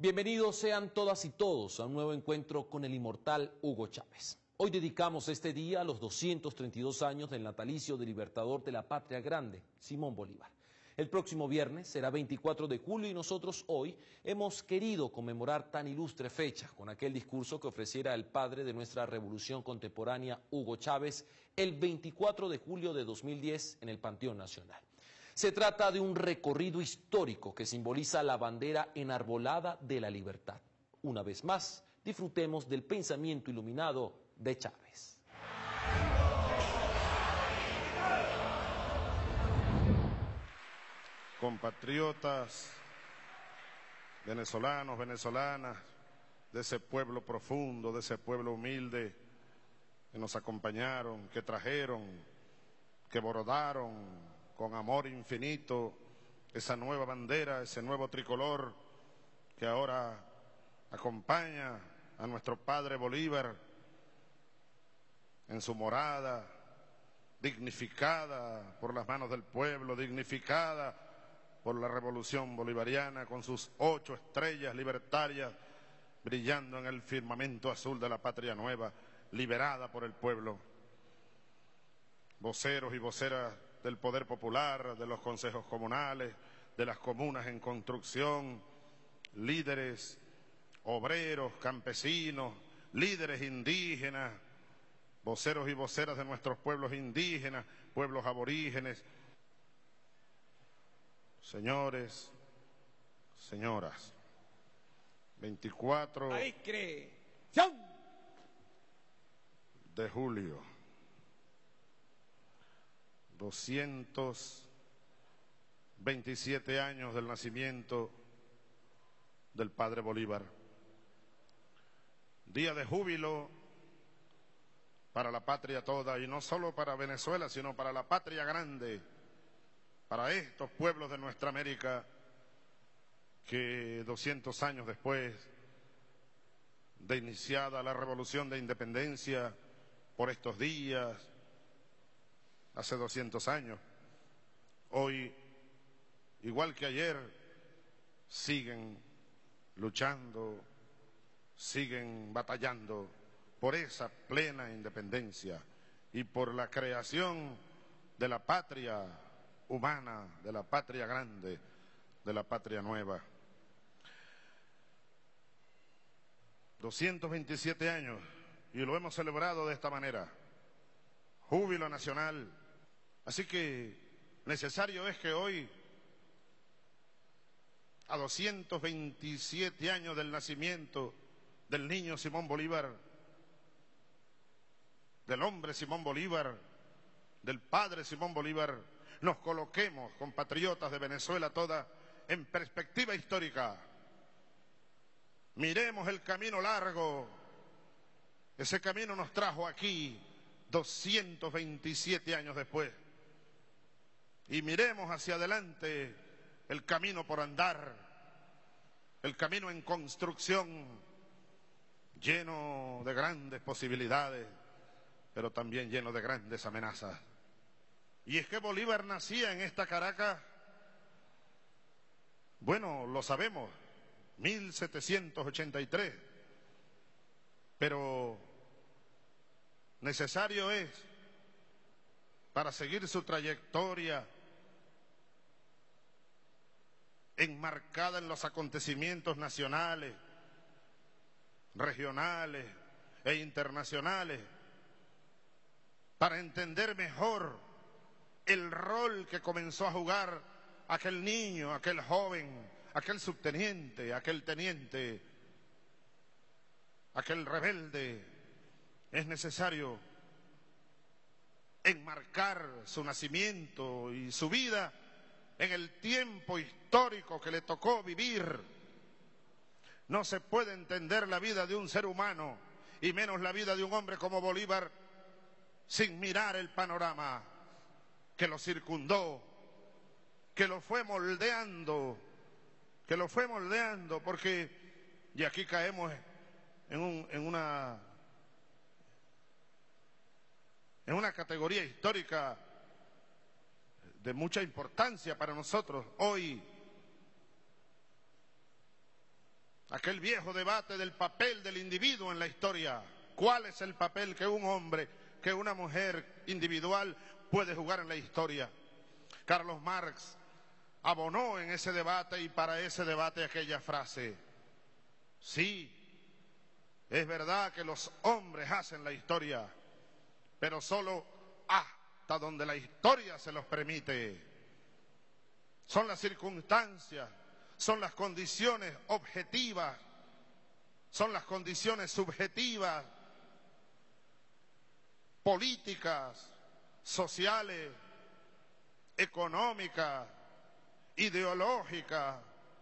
Bienvenidos sean todas y todos a un nuevo encuentro con el inmortal Hugo Chávez. Hoy dedicamos este día a los 232 años del natalicio del libertador de la patria grande, Simón Bolívar. El próximo viernes será 24 de julio y nosotros hoy hemos querido conmemorar tan ilustre fecha con aquel discurso que ofreciera el padre de nuestra revolución contemporánea, Hugo Chávez, el 24 de julio de 2010 en el Panteón Nacional. Se trata de un recorrido histórico que simboliza la bandera enarbolada de la libertad. Una vez más, disfrutemos del pensamiento iluminado de Chávez. Compatriotas, venezolanos, venezolanas, de ese pueblo profundo, de ese pueblo humilde que nos acompañaron, que trajeron, que bordaron con amor infinito esa nueva bandera, ese nuevo tricolor que ahora acompaña a nuestro padre Bolívar en su morada, dignificada por las manos del pueblo, dignificada por la revolución bolivariana, con sus 8 estrellas libertarias brillando en el firmamento azul de la patria nueva, liberada por el pueblo. Voceros y voceras del poder popular, de los consejos comunales, de las comunas en construcción, líderes obreros, campesinos, líderes indígenas, voceros y voceras de nuestros pueblos indígenas, pueblos aborígenes, señores, señoras, 24 de julio, 227 años del nacimiento del padre Bolívar. Día de júbilo para la patria toda, y no solo para Venezuela, sino para la patria grande, para estos pueblos de nuestra América que 200 años después de iniciada la revolución de independencia, por estos días, hace 200 años, hoy, igual que ayer, siguen luchando, siguen batallando por esa plena independencia y por la creación de la patria humana, de la patria grande, de la patria nueva. 227 años y lo hemos celebrado de esta manera, júbilo nacional. Así que necesario es que hoy, a 227 años del nacimiento del niño Simón Bolívar, del hombre Simón Bolívar, del padre Simón Bolívar, nos coloquemos, compatriotas de Venezuela toda, en perspectiva histórica. Miremos el camino largo. Ese camino nos trajo aquí 227 años después. Y miremos hacia adelante el camino por andar, el camino en construcción, lleno de grandes posibilidades, pero también lleno de grandes amenazas. Y es que Bolívar nacía en esta Caracas, bueno, lo sabemos, 1783, pero necesario es, para seguir su trayectoria enmarcada en los acontecimientos nacionales, regionales e internacionales, para entender mejor el rol que comenzó a jugar aquel niño, aquel joven, aquel subteniente, aquel teniente, aquel rebelde. Es necesario enmarcar su nacimiento y su vida en el tiempo histórico que le tocó vivir. No se puede entender la vida de un ser humano, y menos la vida de un hombre como Bolívar, sin mirar el panorama que lo circundó, que lo fue moldeando, porque, y aquí caemos en una categoría histórica de mucha importancia para nosotros hoy. Aquel viejo debate del papel del individuo en la historia. ¿Cuál es el papel que un hombre, que una mujer individual puede jugar en la historia? Carlos Marx abonó en ese debate y para ese debate aquella frase: sí, es verdad que los hombres hacen la historia, pero solo hasta donde la historia se los permite. Son las circunstancias, son las condiciones objetivas, son las condiciones subjetivas, políticas, sociales, económicas, ideológicas,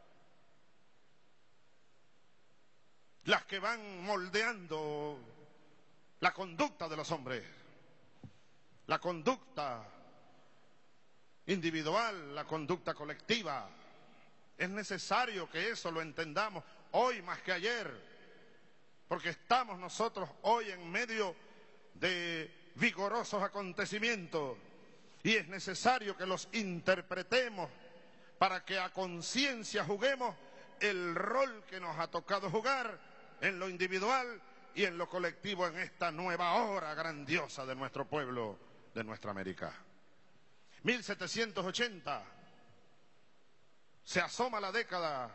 las que van moldeando la conducta de los hombres, la conducta individual, la conducta colectiva. Es necesario que eso lo entendamos hoy más que ayer, porque estamos nosotros hoy en medio de vigorosos acontecimientos y es necesario que los interpretemos para que a conciencia juguemos el rol que nos ha tocado jugar en lo individual y en lo colectivo en esta nueva hora grandiosa de nuestro pueblo, de nuestra América. 1780, se asoma la década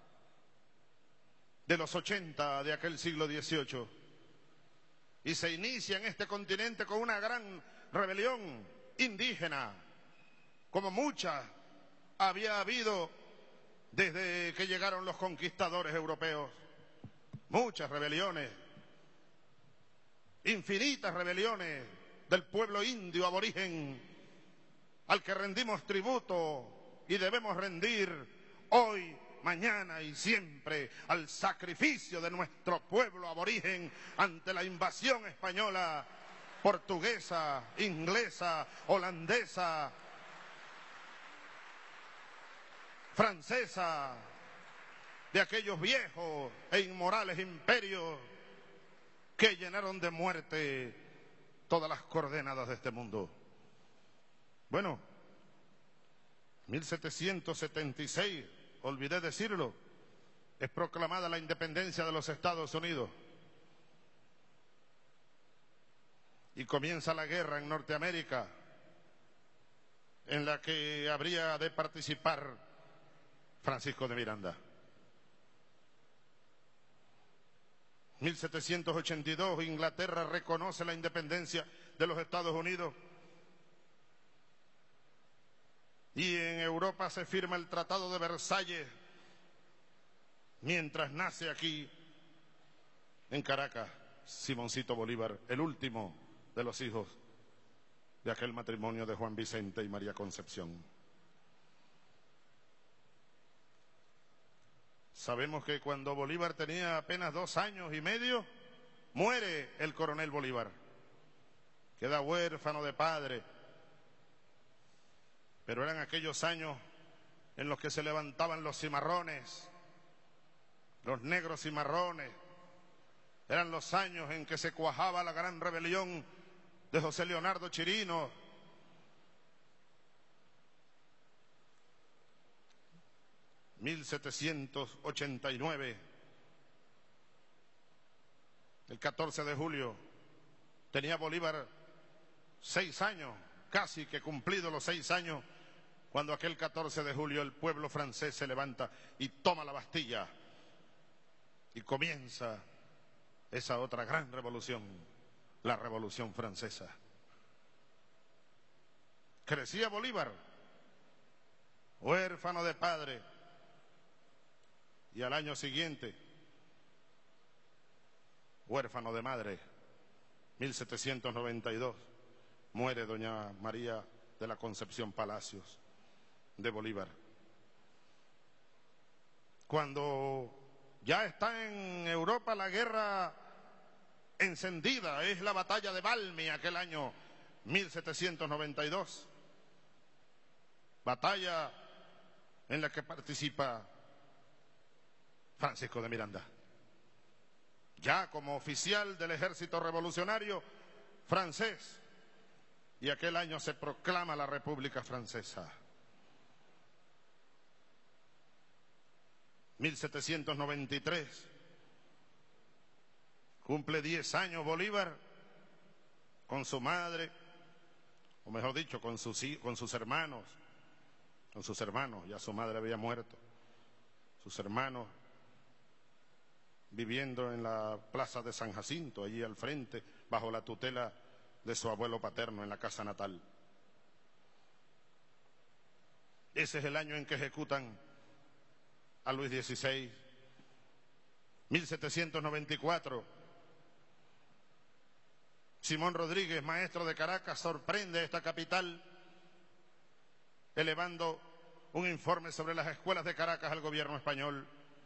de los 80 de aquel siglo XVIII y se inicia en este continente con una gran rebelión indígena, como muchas había habido desde que llegaron los conquistadores europeos. Muchas rebeliones, infinitas rebeliones del pueblo indio aborigen al que rendimos tributo y debemos rendir hoy, mañana y siempre al sacrificio de nuestro pueblo aborigen ante la invasión española, portuguesa, inglesa, holandesa, francesa, de aquellos viejos e inmorales imperios que llenaron de muerte todas las coordenadas de este mundo. Bueno, 1776, olvidé decirlo, es proclamada la independencia de los Estados Unidos y comienza la guerra en Norteamérica, en la que habría de participar Francisco de Miranda. 1782, Inglaterra reconoce la independencia de los Estados Unidos y en Europa se firma el Tratado de Versalles, mientras nace aquí en Caracas Simoncito Bolívar, el último de los hijos de aquel matrimonio de Juan Vicente y María Concepción. Sabemos que cuando Bolívar tenía apenas 2 años y medio, muere el coronel Bolívar. Queda huérfano de padre. Pero eran aquellos años en los que se levantaban los cimarrones, los negros cimarrones. Eran los años en que se cuajaba la gran rebelión de José Leonardo Chirino. ...1789... el 14 de julio... tenía Bolívar 6 años... casi que cumplido los 6 años... cuando aquel 14 de julio el pueblo francés se levanta y toma la Bastilla y comienza esa otra gran revolución, la Revolución Francesa. Crecía Bolívar, huérfano de padre, y al año siguiente, huérfano de madre. 1792, muere doña María de la Concepción Palacios de Bolívar. Cuando ya está en Europa la guerra encendida, es la batalla de Valmy aquel año 1792, batalla en la que participa Francisco de Miranda, ya como oficial del ejército revolucionario francés, y aquel año se proclama la República Francesa. 1793, cumple 10 años Bolívar con su madre, o mejor dicho, con sus hermanos, ya su madre había muerto, sus hermanos viviendo en la plaza de San Jacinto, allí al frente, bajo la tutela de su abuelo paterno en la casa natal. Ese es el año en que ejecutan a Luis XVI. 1794, Simón Rodríguez, maestro de Caracas, sorprende a esta capital elevando un informe sobre las escuelas de Caracas al gobierno español.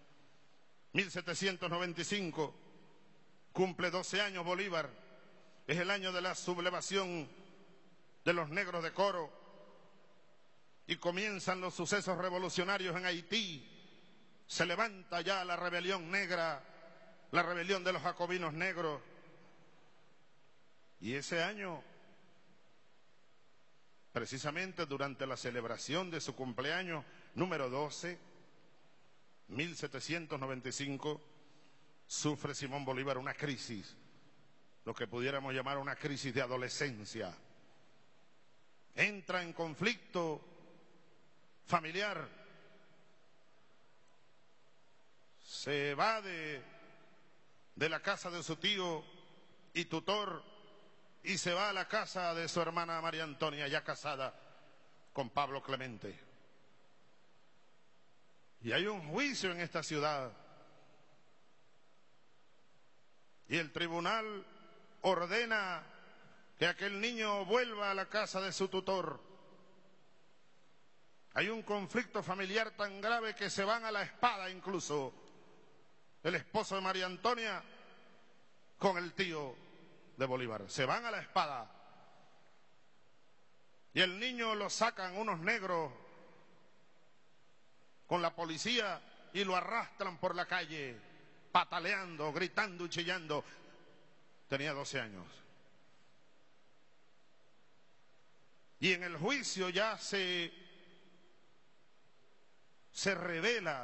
1795, cumple 12 años Bolívar, es el año de la sublevación de los negros de Coro y comienzan los sucesos revolucionarios en Haití. Se levanta ya la rebelión negra, la rebelión de los jacobinos negros. Y ese año, precisamente durante la celebración de su cumpleaños número 12, 1795, sufre Simón Bolívar una crisis, lo que pudiéramos llamar una crisis de adolescencia. Entra en conflicto familiar, se va de la casa de su tío y tutor y se va a la casa de su hermana María Antonia, ya casada con Pablo Clemente. Y hay un juicio en esta ciudad y el tribunal ordena que aquel niño vuelva a la casa de su tutor. Hay un conflicto familiar tan grave que se van a la espada incluso el esposo de María Antonia con el tío de Bolívar. Se van a la espada. Y el niño lo sacan unos negros con la policía y lo arrastran por la calle, pataleando, gritando y chillando. Tenía 12 años. Y en el juicio ya se revela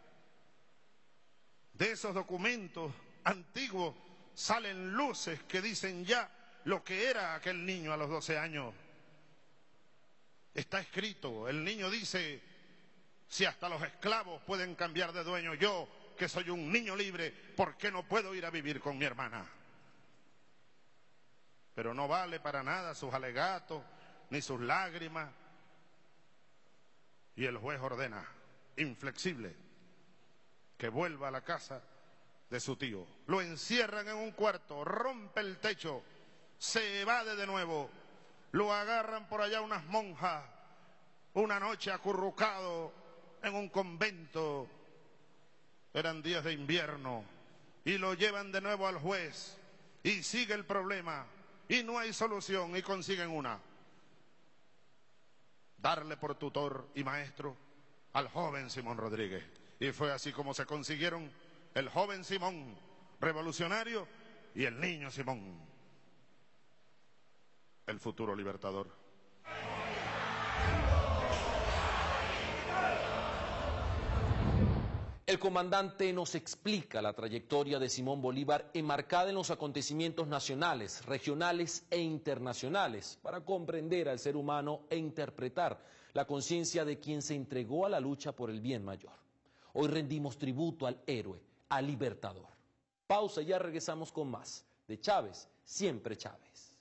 de esos documentos antiguos, salen luces que dicen ya lo que era aquel niño a los 12 años. Está escrito, el niño dice: si hasta los esclavos pueden cambiar de dueño, yo, que soy un niño libre, ¿por qué no puedo ir a vivir con mi hermana? Pero no vale para nada sus alegatos ni sus lágrimas. Y el juez ordena, inflexible, que vuelva a la casa de su tío. Lo encierran en un cuarto, rompe el techo, se evade de nuevo, lo agarran por allá unas monjas, una noche acurrucado en un convento, eran días de invierno, y lo llevan de nuevo al juez, y sigue el problema, y no hay solución, y consiguen una: darle por tutor y maestro al joven Simón Rodríguez. Y fue así como se consiguieron el joven Simón, revolucionario, y el niño Simón, el futuro libertador. El comandante nos explica la trayectoria de Simón Bolívar enmarcada en los acontecimientos nacionales, regionales e internacionales, para comprender al ser humano e interpretar la conciencia de quien se entregó a la lucha por el bien mayor. Hoy rendimos tributo al héroe, al libertador. Pausa y ya regresamos con más. De Chávez, siempre Chávez.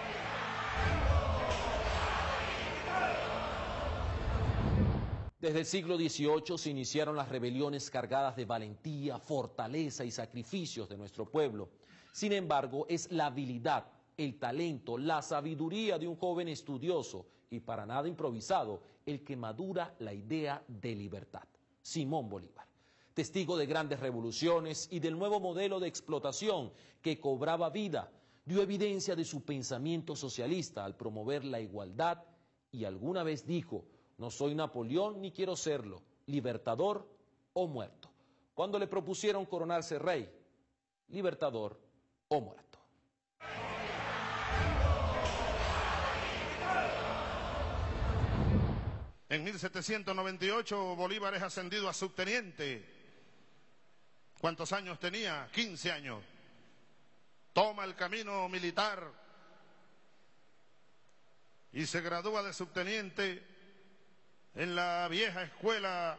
Desde el siglo XVIII se iniciaron las rebeliones cargadas de valentía, fortaleza y sacrificios de nuestro pueblo. Sin embargo, es la habilidad, el talento, la sabiduría de un joven estudioso y para nada improvisado el que madura la idea de libertad. Simón Bolívar, testigo de grandes revoluciones y del nuevo modelo de explotación que cobraba vida, dio evidencia de su pensamiento socialista al promover la igualdad y alguna vez dijo: no soy Napoleón ni quiero serlo, libertador o muerto. Cuando le propusieron coronarse rey, libertador o muerto. En 1798 Bolívar es ascendido a subteniente ¿Cuántos años tenía? 15 años. Toma el camino militar y se gradúa de subteniente en la vieja escuela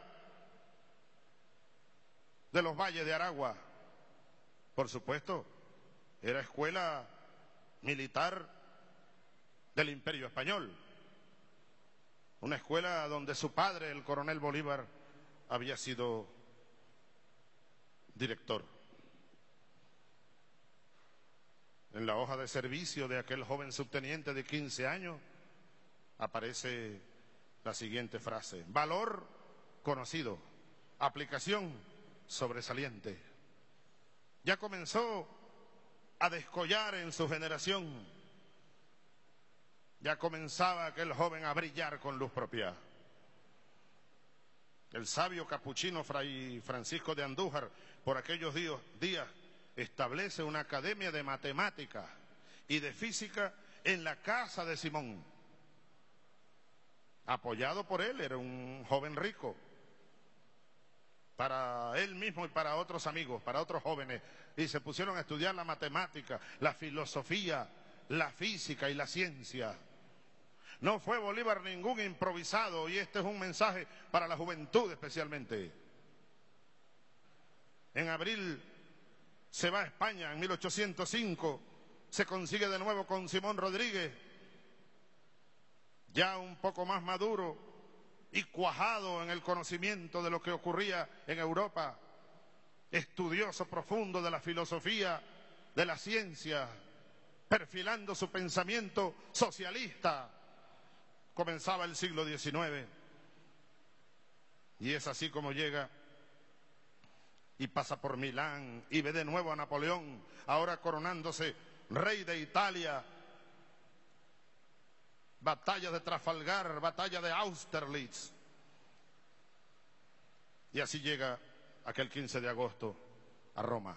de los Valles de Aragua. Por supuesto, era escuela militar del Imperio Español. Una escuela donde su padre, el coronel Bolívar, había sido director. En la hoja de servicio de aquel joven subteniente de 15 años aparece la siguiente frase: valor conocido, aplicación sobresaliente. Ya comenzó a descollar en su generación, ya comenzaba aquel joven a brillar con luz propia. El sabio capuchino Fray Francisco de Andújar, por aquellos días, establece una academia de matemática y de física en la casa de Simón. Apoyado por él, era un joven rico. Para él mismo y para otros amigos, para otros jóvenes, y se pusieron a estudiar la matemática, la filosofía, la física y la ciencia. No fue Bolívar ningún improvisado, y este es un mensaje para la juventud especialmente. En abril se va a España, en 1805, se consigue de nuevo con Simón Rodríguez, ya un poco más maduro y cuajado en el conocimiento de lo que ocurría en Europa, estudioso profundo de la filosofía, de la ciencia, perfilando su pensamiento socialista. Comenzaba el siglo XIX y es así como llega y pasa por Milán y ve de nuevo a Napoleón, ahora coronándose rey de Italia. Batalla de Trafalgar, batalla de Austerlitz. Y así llega aquel 15 de agosto a Roma.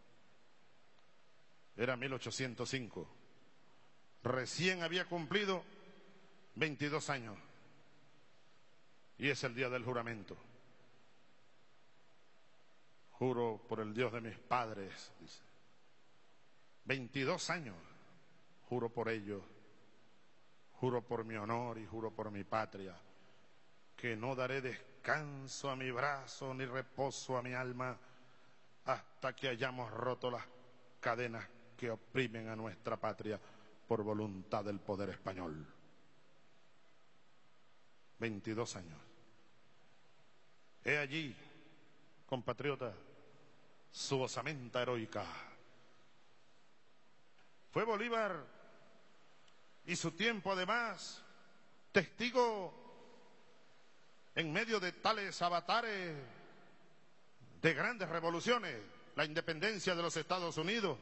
Era 1805. Recién había cumplido 22 años. Y es el día del juramento. Juro por el Dios de mis padres, dice. 22 años, juro por ellos. Juro por mi honor y juro por mi patria, que no daré descanso a mi brazo ni reposo a mi alma hasta que hayamos roto las cadenas que oprimen a nuestra patria por voluntad del poder español. 22 años. He allí, compatriota, su osamenta heroica. Fue Bolívar y su tiempo, además, testigo en medio de tales avatares de grandes revoluciones: la independencia de los Estados Unidos,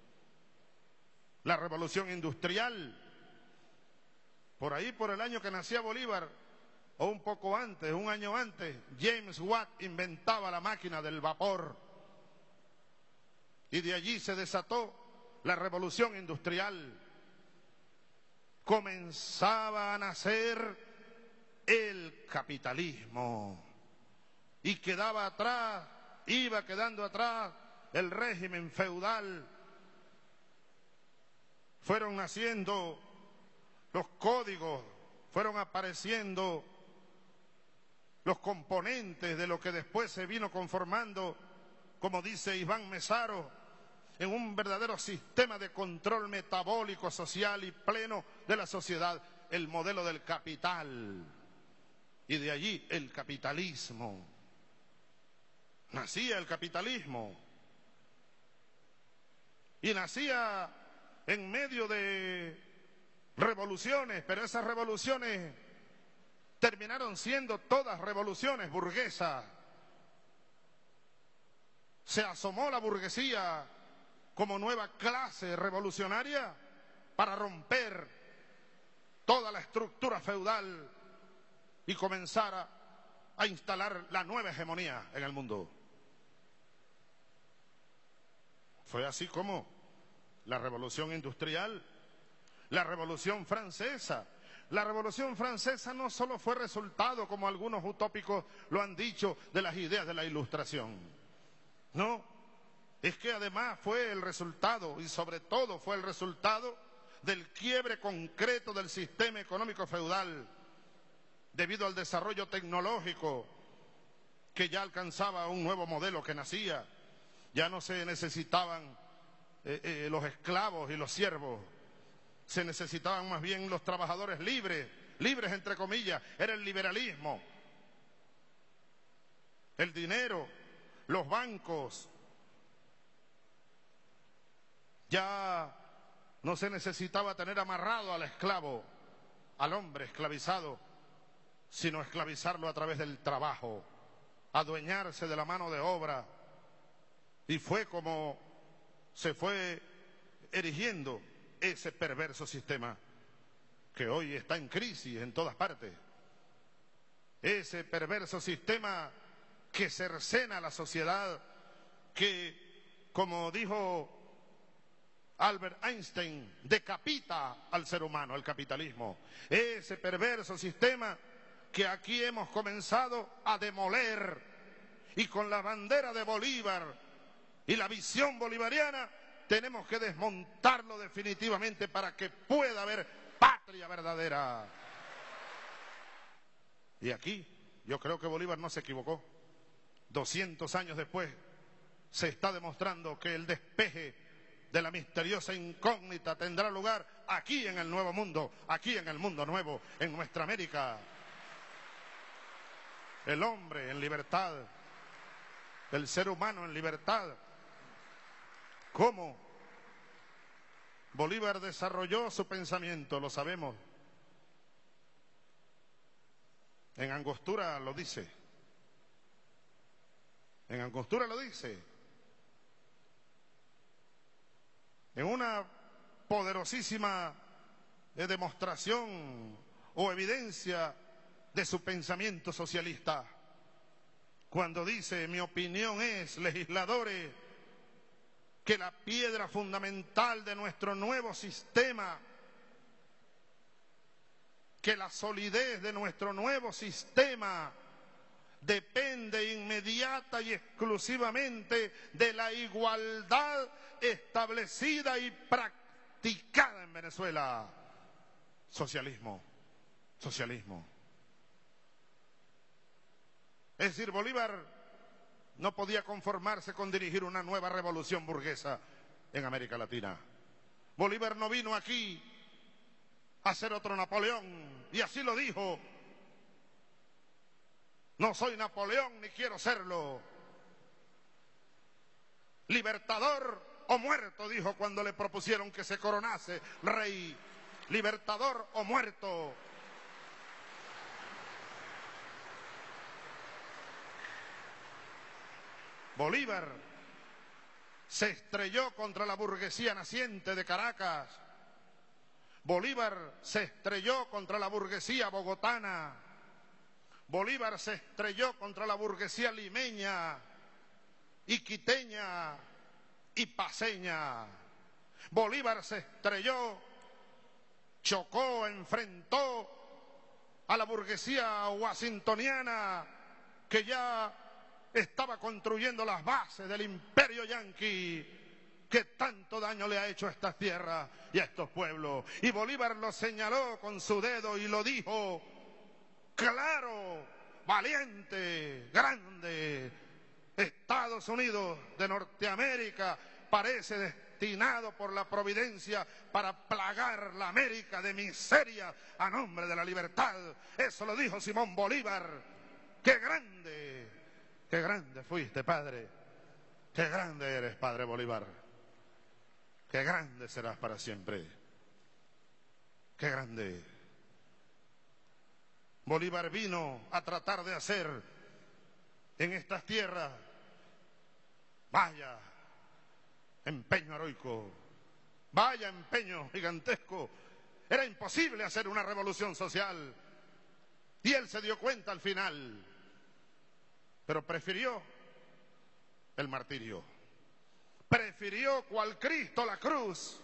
la revolución industrial. Por ahí, por el año que nacía Bolívar, o un poco antes, un año antes, James Watt inventaba la máquina del vapor. Y de allí se desató la revolución industrial. Comenzaba a nacer el capitalismo y quedaba atrás, iba quedando atrás el régimen feudal. Fueron naciendo los códigos, fueron apareciendo los componentes de lo que después se vino conformando, como dice Iván Mesaro, en un verdadero sistema de control metabólico, social y pleno de la sociedad, el modelo del capital. Y de allí el capitalismo. Nacía el capitalismo. Y nacía en medio de revoluciones, pero esas revoluciones terminaron siendo todas revoluciones burguesas. Se asomó la burguesía como nueva clase revolucionaria para romper toda la estructura feudal y comenzar a instalar la nueva hegemonía en el mundo. Fue así como la revolución industrial, la revolución francesa. La revolución francesa no solo fue resultado, como algunos utópicos lo han dicho, de las ideas de la Ilustración. No, es que además fue el resultado, y sobre todo fue el resultado del quiebre concreto del sistema económico feudal, debido al desarrollo tecnológico que ya alcanzaba un nuevo modelo que nacía. Ya no se necesitaban los esclavos y los siervos, se necesitaban más bien los trabajadores libres, libres entre comillas. Era el liberalismo, el dinero, los bancos. Ya no se necesitaba tener amarrado al esclavo, al hombre esclavizado, sino esclavizarlo a través del trabajo, adueñarse de la mano de obra. Y fue como se fue erigiendo ese perverso sistema que hoy está en crisis en todas partes. Ese perverso sistema que cercena a la sociedad, que, como dijo Albert Einstein, decapita al ser humano, el capitalismo. Ese perverso sistema que aquí hemos comenzado a demoler, y con la bandera de Bolívar y la visión bolivariana tenemos que desmontarlo definitivamente para que pueda haber patria verdadera. Y aquí yo creo que Bolívar no se equivocó. 200 años después se está demostrando que el despeje de la misteriosa incógnita tendrá lugar aquí en el Nuevo Mundo, aquí en el mundo nuevo, en nuestra América. El hombre en libertad, el ser humano en libertad. ¿Cómo Bolívar desarrolló su pensamiento? Lo sabemos. En Angostura lo dice. En Angostura lo dice. En una poderosísima demostración o evidencia de su pensamiento socialista, cuando dice: mi opinión es, legisladores, que la piedra fundamental de nuestro nuevo sistema, que la solidez de nuestro nuevo sistema depende inmediata y exclusivamente de la igualdad establecida y practicada en Venezuela. Socialismo, socialismo. Es decir, Bolívar no podía conformarse con dirigir una nueva revolución burguesa en América Latina. Bolívar no vino aquí a ser otro Napoleón, y así lo dijo: no soy Napoleón ni quiero serlo. Libertador o muerto, dijo cuando le propusieron que se coronase rey. Libertador o muerto. Bolívar se estrelló contra la burguesía naciente de Caracas. Bolívar se estrelló contra la burguesía bogotana. Bolívar se estrelló contra la burguesía limeña, iquiteña y paceña. Bolívar se estrelló, chocó, enfrentó a la burguesía washingtoniana, que ya estaba construyendo las bases del imperio yanqui, que tanto daño le ha hecho a estas tierras y a estos pueblos. Y Bolívar lo señaló con su dedo y lo dijo claro, valiente, grande: Estados Unidos de Norteamérica parece destinado por la providencia para plagar la América de miseria a nombre de la libertad. Eso lo dijo Simón Bolívar. ¡Qué grande! ¡Qué grande fuiste, padre! ¡Qué grande eres, padre Bolívar! ¡Qué grande serás para siempre! ¡Qué grande! Bolívar vino a tratar de hacer en estas tierras, vaya empeño heroico, vaya empeño gigantesco. Era imposible hacer una revolución social, y él se dio cuenta al final, pero prefirió el martirio, prefirió cual Cristo la cruz,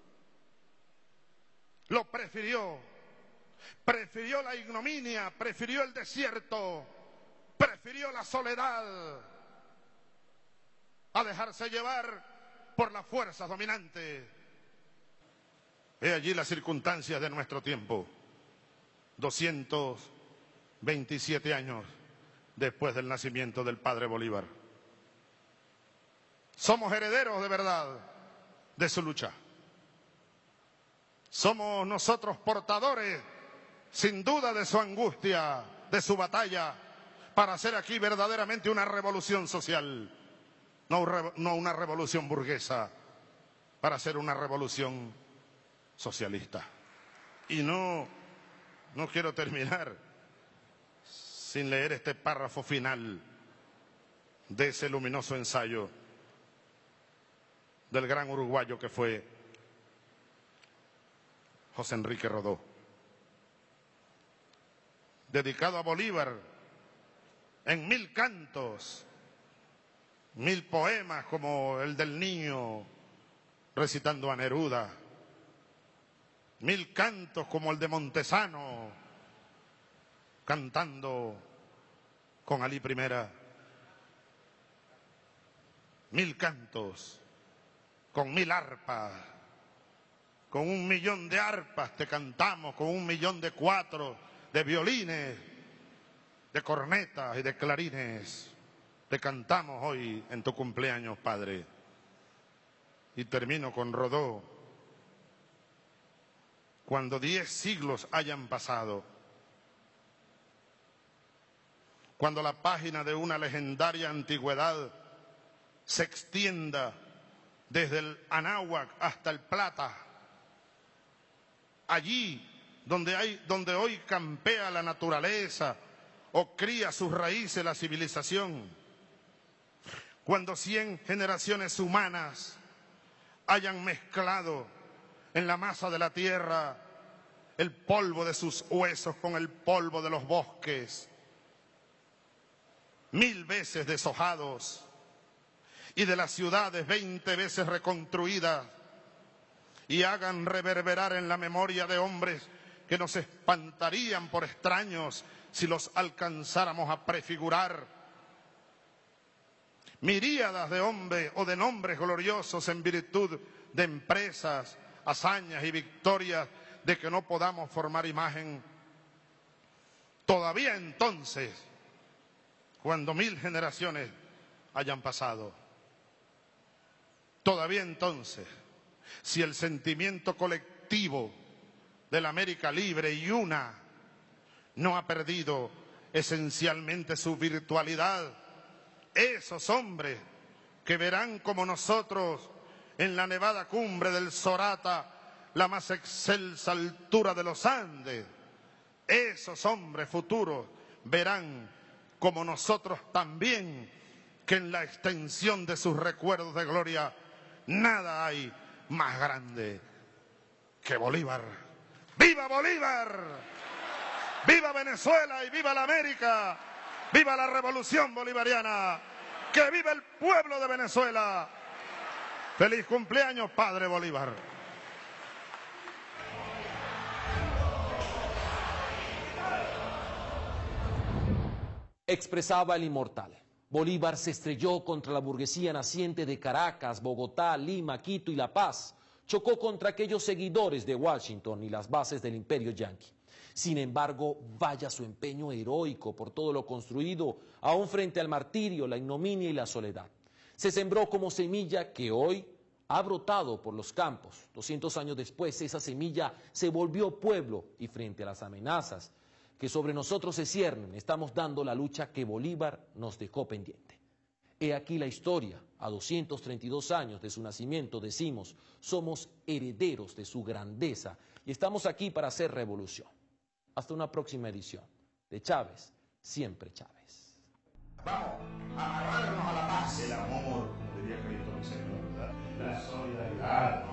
lo prefirió la ignominia, prefirió el desierto, prefirió la soledad. a dejarse llevar por las fuerzas dominantes. He allí las circunstancias de nuestro tiempo, 227 años después del nacimiento del padre Bolívar. Somos herederos de verdad de su lucha. Somos nosotros portadores, sin duda, de su angustia, de su batalla, para hacer aquí verdaderamente una revolución social, no una revolución burguesa, para hacer una revolución socialista. Y no quiero terminar sin leer este párrafo final de ese luminoso ensayo del gran uruguayo que fue José Enrique Rodó, dedicado a Bolívar en 1000 cantos, 1000 poemas como el del niño recitando a Neruda, 1000 cantos como el de Montesano cantando con Alí I, 1000 cantos con 1000 arpas, con 1 millón de arpas te cantamos, con 1 millón de cuatros, de violines, de cornetas y de clarines. Te cantamos hoy en tu cumpleaños, Padre. Y termino con Rodó. Cuando 10 siglos hayan pasado, cuando la página de una legendaria antigüedad se extienda desde el Anáhuac hasta el Plata, allí donde hoy campea la naturaleza o cría sus raíces la civilización, cuando 100 generaciones humanas hayan mezclado en la masa de la tierra el polvo de sus huesos con el polvo de los bosques, 1000 veces deshojados, y de las ciudades 20 veces reconstruidas, y hagan reverberar en la memoria de hombres que nos espantarían por extraños si los alcanzáramos a prefigurar. Miríadas de hombres o de nombres gloriosos en virtud de empresas, hazañas y victorias de que no podamos formar imagen. Todavía entonces, cuando 1000 generaciones hayan pasado, todavía entonces, si el sentimiento colectivo de la América libre y una no ha perdido esencialmente su virtualidad, esos hombres que verán como nosotros en la nevada cumbre del Sorata, la más excelsa altura de los Andes, esos hombres futuros verán como nosotros también que en la extensión de sus recuerdos de gloria nada hay más grande que Bolívar. ¡Viva Bolívar! ¡Viva Venezuela y viva la América! ¡Viva la revolución bolivariana! ¡Que viva el pueblo de Venezuela! ¡Feliz cumpleaños, Padre Bolívar! Expresaba el inmortal. Bolívar se estrelló contra la burguesía naciente de Caracas, Bogotá, Lima, Quito y La Paz. Chocó contra aquellos seguidores de Washington y las bases del imperio yanqui. Sin embargo, vaya su empeño heroico por todo lo construido, aún frente al martirio, la ignominia y la soledad. Se sembró como semilla que hoy ha brotado por los campos. 200 años después, esa semilla se volvió pueblo y frente a las amenazas que sobre nosotros se ciernen, estamos dando la lucha que Bolívar nos dejó pendiente. He aquí la historia. A 232 años de su nacimiento decimos, somos herederos de su grandeza y estamos aquí para hacer revolución. Hasta una próxima edición de Chávez, siempre Chávez. Vamos a agarrarnos a la paz, el amor, como diría Carlitos Vicente, ¿verdad? La solidaridad.